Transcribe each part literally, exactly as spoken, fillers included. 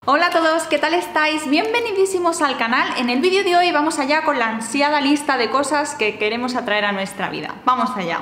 Hola a todos, ¿qué tal estáis? Bienvenidísimos al canal. En el vídeo de hoy vamos allá con la ansiada lista de cosas que queremos atraer a nuestra vida. ¡Vamos allá!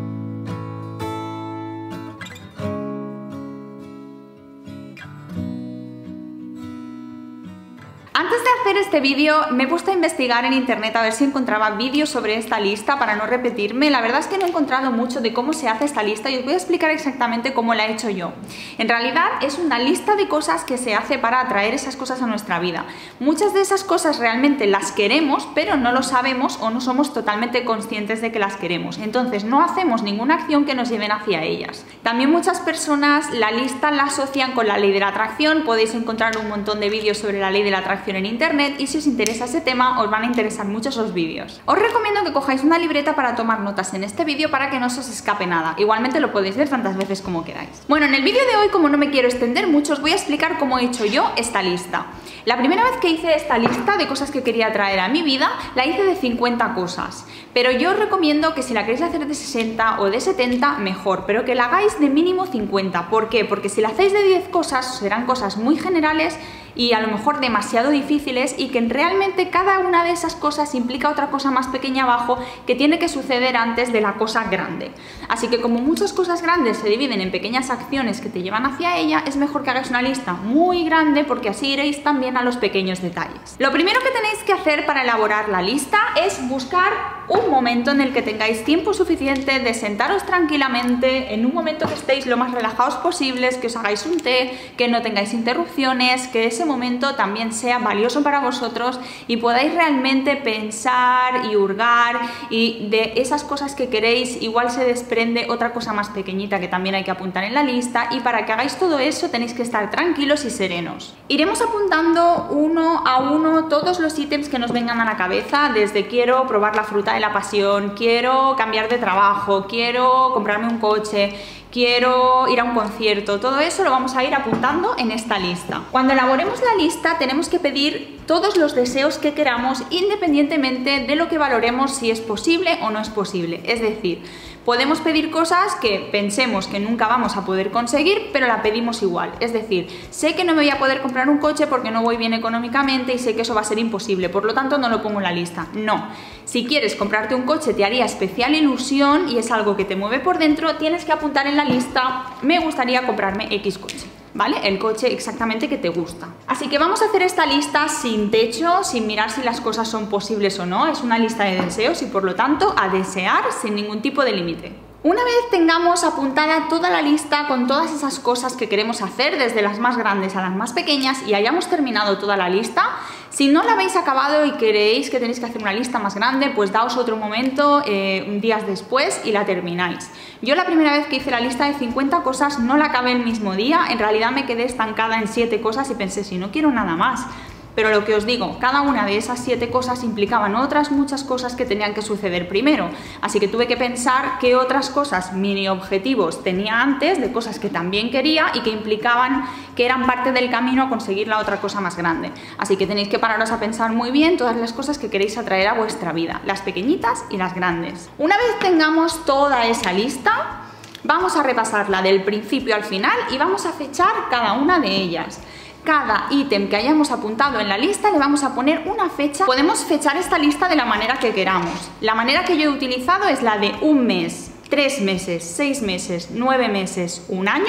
Antes de hacer este vídeo me he puesto a investigar en internet a ver si encontraba vídeos sobre esta lista para no repetirme. La verdad es que no he encontrado mucho de cómo se hace esta lista y os voy a explicar exactamente cómo la he hecho yo. En realidad es una lista de cosas que se hace para atraer esas cosas a nuestra vida. Muchas de esas cosas realmente las queremos, pero no lo sabemos o no somos totalmente conscientes de que las queremos. Entonces no hacemos ninguna acción que nos lleven hacia ellas. También muchas personas la lista la asocian con la ley de la atracción. Podéis encontrar un montón de vídeos sobre la ley de la atracción en internet y si os interesa ese tema os van a interesar mucho esos vídeos. Os recomiendo que cojáis una libreta para tomar notas en este vídeo para que no se os escape nada. Igualmente lo podéis ver tantas veces como queráis. Bueno, en el vídeo de hoy, como no me quiero extender mucho, os voy a explicar cómo he hecho yo esta lista. La primera vez que hice esta lista de cosas que quería traer a mi vida, la hice de cincuenta cosas. Pero yo os recomiendo que si la queréis hacer de sesenta o de setenta, mejor, pero que la hagáis de mínimo cincuenta. ¿Por qué? Porque si la hacéis de diez cosas, serán cosas muy generales y a lo mejor demasiado difíciles y que realmente cada una de esas cosas implica otra cosa más pequeña abajo que tiene que suceder antes de la cosa grande. Así que como muchas cosas grandes se dividen en pequeñas acciones que te llevan hacia ella, es mejor que hagáis una lista muy grande porque así iréis también a los pequeños detalles. Lo primero que tenéis que hacer para elaborar la lista es buscar un momento en el que tengáis tiempo suficiente de sentaros tranquilamente, en un momento que estéis lo más relajados posibles, que os hagáis un té, que no tengáis interrupciones, que ese momento también sea valioso para vosotros y podáis realmente pensar y hurgar y de esas cosas que queréis igual se desprende otra cosa más pequeñita que también hay que apuntar en la lista y para que hagáis todo eso tenéis que estar tranquilos y serenos. Iremos apuntando uno a uno todos los ítems que nos vengan a la cabeza, desde quiero probar la fruta de la pasión, quiero cambiar de trabajo, quiero comprarme un coche, quiero ir a un concierto, todo eso lo vamos a ir apuntando en esta lista. Cuando elaboremos la lista tenemos que pedir todos los deseos que queramos independientemente de lo que valoremos si es posible o no es posible. Es decir, podemos pedir cosas que pensemos que nunca vamos a poder conseguir, pero la pedimos igual. Es decir, sé que no me voy a poder comprar un coche porque no voy bien económicamente y sé que eso va a ser imposible, por lo tanto no lo pongo en la lista. No, si quieres comprarte un coche te haría especial ilusión y es algo que te mueve por dentro, tienes que apuntar en la lista, me gustaría comprarme X coche. ¿Vale? El coche exactamente que te gusta. Así que vamos a hacer esta lista sin techo, sin mirar si las cosas son posibles o no. Es una lista de deseos y por lo tanto a desear sin ningún tipo de límite. Una vez tengamos apuntada toda la lista con todas esas cosas que queremos hacer, desde las más grandes a las más pequeñas, y hayamos terminado toda la lista, si no la habéis acabado y queréis que tenéis que hacer una lista más grande, pues daos otro momento, eh, días después, y la termináis. Yo la primera vez que hice la lista de cincuenta cosas no la acabé el mismo día, en realidad me quedé estancada en siete cosas y pensé, si no quiero nada más. Pero lo que os digo, cada una de esas siete cosas implicaban otras muchas cosas que tenían que suceder primero. Así que tuve que pensar qué otras cosas, mini objetivos, tenía antes de cosas que también quería y que implicaban que eran parte del camino a conseguir la otra cosa más grande. Así que tenéis que pararos a pensar muy bien todas las cosas que queréis atraer a vuestra vida, las pequeñitas y las grandes. Una vez tengamos toda esa lista, vamos a repasarla del principio al final y vamos a fechar cada una de ellas. Cada ítem que hayamos apuntado en la lista le vamos a poner una fecha. Podemos fechar esta lista de la manera que queramos. La manera que yo he utilizado es la de un mes, tres meses, seis meses, nueve meses, un año,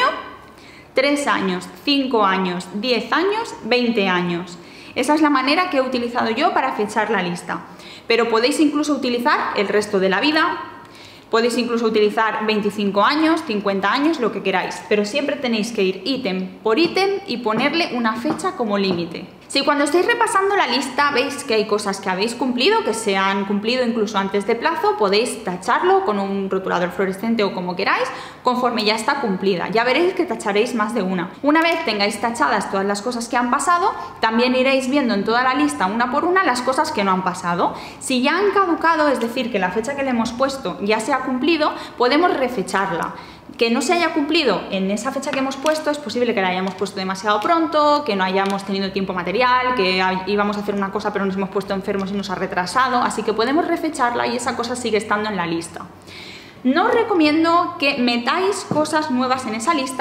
tres años, cinco años, diez años, veinte años. Esa es la manera que he utilizado yo para fechar la lista. Pero podéis incluso utilizar el resto de la vida. Podéis incluso utilizar veinticinco años, cincuenta años, lo que queráis, pero siempre tenéis que ir ítem por ítem y ponerle una fecha como límite. Si cuando estáis repasando la lista veis que hay cosas que habéis cumplido, que se han cumplido incluso antes de plazo, podéis tacharlo con un rotulador fluorescente o como queráis, conforme ya está cumplida. Ya veréis que tacharéis más de una. Una vez tengáis tachadas todas las cosas que han pasado, también iréis viendo en toda la lista, una por una, las cosas que no han pasado. Si ya han caducado, es decir, que la fecha que le hemos puesto ya se ha cumplido, podemos refecharla. Que no se haya cumplido en esa fecha que hemos puesto, es posible que la hayamos puesto demasiado pronto, que no hayamos tenido tiempo material, que íbamos a hacer una cosa pero nos hemos puesto enfermos y nos ha retrasado, así que podemos refecharla y esa cosa sigue estando en la lista. No os recomiendo que metáis cosas nuevas en esa lista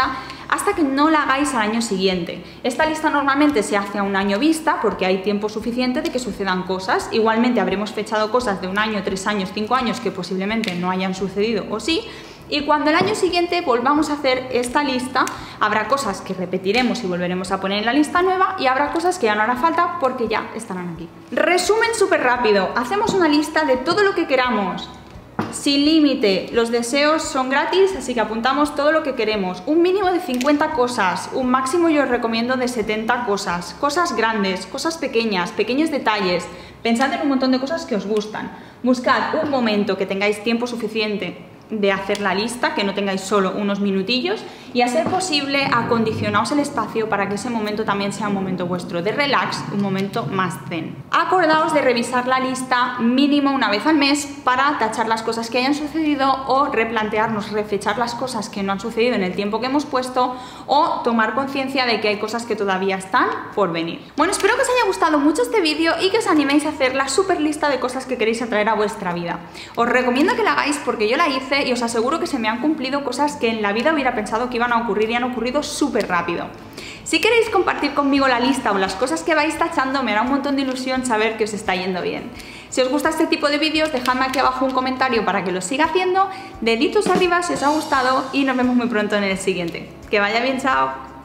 hasta que no la hagáis al año siguiente. Esta lista normalmente se hace a un año vista porque hay tiempo suficiente de que sucedan cosas. Igualmente habremos fechado cosas de un año, tres años, cinco años que posiblemente no hayan sucedido o sí. Y cuando el año siguiente volvamos a hacer esta lista, habrá cosas que repetiremos y volveremos a poner en la lista nueva y habrá cosas que ya no hará falta porque ya estarán aquí. Resumen súper rápido. Hacemos una lista de todo lo que queramos. Sin límite, los deseos son gratis, así que apuntamos todo lo que queremos. Un mínimo de cincuenta cosas, un máximo yo os recomiendo de setenta cosas. Cosas grandes, cosas pequeñas, pequeños detalles. Pensad en un montón de cosas que os gustan. Buscad un momento que tengáis tiempo suficiente de hacer la lista, que no tengáis solo unos minutillos, y a ser posible acondicionaos el espacio para que ese momento también sea un momento vuestro de relax, un momento más zen. Acordaos de revisar la lista mínimo una vez al mes para tachar las cosas que hayan sucedido o replantearnos, refechar las cosas que no han sucedido en el tiempo que hemos puesto o tomar conciencia de que hay cosas que todavía están por venir. Bueno, espero que os haya gustado mucho este vídeo y que os animéis a hacer la super lista de cosas que queréis atraer a vuestra vida. Os recomiendo que la hagáis porque yo la hice y os aseguro que se me han cumplido cosas que en la vida hubiera pensado que iban a ocurrir y han ocurrido súper rápido. Si queréis compartir conmigo la lista o las cosas que vais tachando, me hará un montón de ilusión saber que os está yendo bien. Si os gusta este tipo de vídeos, dejadme aquí abajo un comentario para que lo siga haciendo, deditos arriba si os ha gustado y nos vemos muy pronto en el siguiente. Que vaya bien, chao.